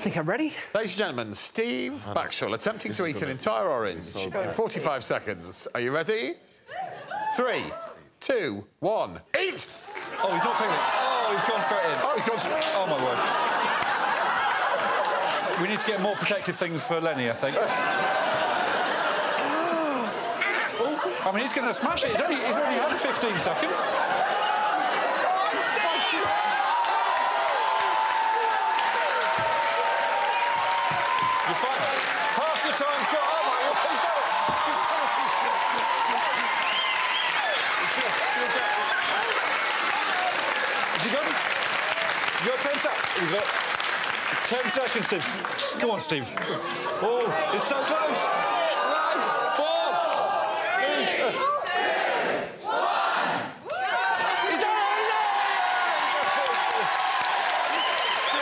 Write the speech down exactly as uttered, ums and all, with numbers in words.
think I'm ready. Ladies and gentlemen, Steve Baxshall attempting to eat an entire orange so in forty-five seconds. Are you ready? Three, two, one, eat! Oh, he's not paying it. Oh, he's gone straight in. Oh, he's gone straight in. Oh, my word. We need to get more protective things for Lenny, I think. I mean, he's going to smash it. He's only, he's only had fifteen seconds. You're fine. Half the time's got... Oh, my God. Has he got it? You got ten seconds. You've got ten seconds, Steve. Come on, Steve. Oh, it's so close.